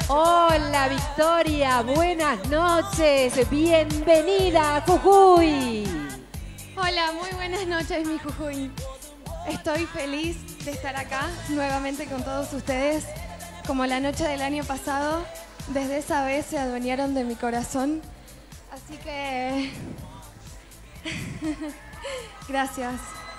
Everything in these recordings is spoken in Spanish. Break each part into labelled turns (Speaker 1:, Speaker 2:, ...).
Speaker 1: Hola Victoria, buenas noches, bienvenida a Jujuy.
Speaker 2: Hola, muy buenas noches mi Jujuy. Estoy feliz de estar acá nuevamente con todos ustedes. Como la noche del año pasado, desde esa vez se adueñaron de mi corazón. Así que... gracias.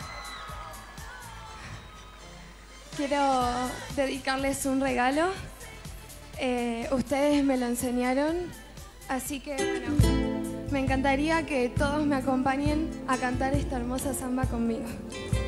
Speaker 2: Quiero dedicarles un regalo. Ustedes me lo enseñaron, así que bueno, me encantaría que todos me acompañen a cantar esta hermosa samba conmigo.